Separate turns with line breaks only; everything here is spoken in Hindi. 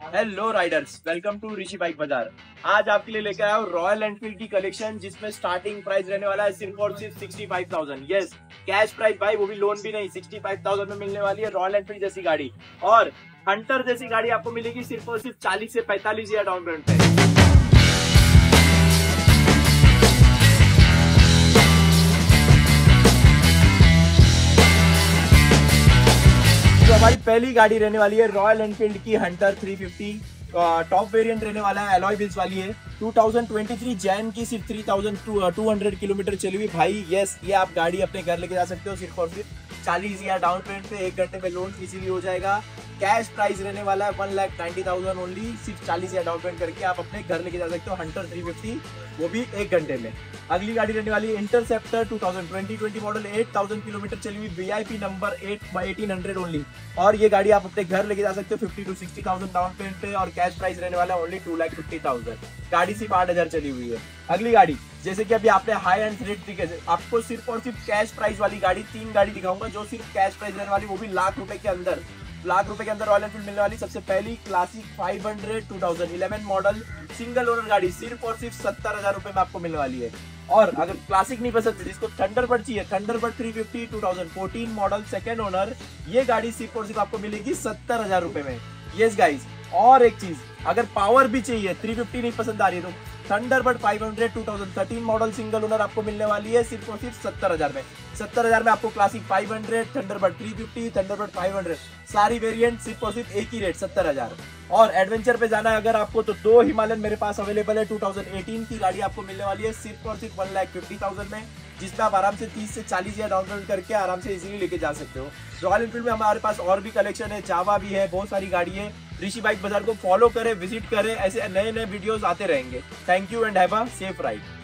Hello riders, welcome to Rishi bike Bazaar. आज आपके लिए लेकर आया हूँ रॉयल एनफील्ड की कलेक्शन, जिसमें स्टार्टिंग प्राइस रहने वाला है सिर्फ और सिर्फ 65,000। यस, कैश प्राइस भाई, वो भी लोन भी नहीं। 65,000 में मिलने वाली है रॉयल एनफील्ड जैसी गाड़ी, और हंटर जैसी गाड़ी आपको मिलेगी सिर्फ और सिर्फ 40 से 45,000 डाउन पेमेंट पे। तो हमारी पहली गाड़ी रहने वाली है रॉयल एनफील्ड की हंटर 350। टॉप वेरिएंट रहने वाला है, एलॉय व्हील्स वाली है। 2023 जैन की सिर्फ 3,200 किलोमीटर चली हुई भाई। यस, ये आप गाड़ी अपने घर लेके जा सकते हो सिर्फ और सिर्फ 40,000 डाउन पेमेंट पे। 1 घंटे में लोन इजीली हो जाएगा। कैश प्राइस रहने वाला है 1,90,000 ओनली। सिर्फ 40,000 डाउन पेमेंट करके आप अपने घर लेके जा सकते हो हंटर 350, वो भी 1 घंटे में। अगली गाड़ी रहने वाली है इंटरसेप्टर 2020 मॉडल, 8,000 किलोमीटर चली हुई, VIP नंबर 1800 ओनली। और ये गाड़ी आप अपने घर लेके जा सकते हो 50 to 60,000 डाउन पेमेंट पे, और कैश प्राइस रहने वाला है ओनली 2,50,000। गाड़ी सिर्फ 8,000 चली हुई है। अगली गाड़ी, जैसे कि अभी आपने हाई एंड रेट दिखे, आपको सिर्फ और सिर्फ कैश प्राइस वाली गाड़ी 3 गाड़ी दिखाऊंगा जो सिर्फ कैश प्राइस रहने वाली, वो भी लाख रुपए के अंदर रॉयल एनफील्ड मिलने वाली। सबसे पहली क्लासिक 500 2011 मॉडल सिंगल ओनर गाड़ी सिर्फ और सिर्फ 70,000 रुपए में आपको मिलने वाली है। और अगर क्लासिक नहीं पसंद, जिसको थंडरबर्ड चाहिए, थंडरबर्ड 350 2014 मॉडल सेकेंड ओनर, ये गाड़ी सिर्फ और सिर्फ आपको मिलेगी 70,000 रुपए में। यस गाइस, और एक चीज, अगर पावर भी चाहिए, 350 नहीं पसंद आ रही तो थंडरबर्ड 500 2013 मॉडल सिंगल ओनर आपको मिलने वाली है सिर्फ और सिर्फ 70,000 में। 70,000 में आपको क्लासिक 500, थंडरबर्ड 350, थंडरबर्ड 500 सारी वेरिएंट सिर्फ और सिर्फ एक ही रेट 70,000। और एडवेंचर पे जाना है अगर आपको, तो 2 हिमालयन मेरे पास अवेलेबल है। 2018 की गाड़ी आपको मिलने वाली है सिर्फ और सिर्फ 1,50,000 में, जिसमें आप आराम से 30 से 40,000 डाउन पेमेंट करके आराम से इजीली लेके जा सकते हो। रॉयल एनफील्ड में हमारे पास और भी कलेक्शन है, जावा भी है, बहुत सारी गाड़ी है। ऋषि बाइक बाजार को फॉलो करें, विजिट करें, ऐसे नए नए वीडियोस आते रहेंगे। Thank you and have a safe ride.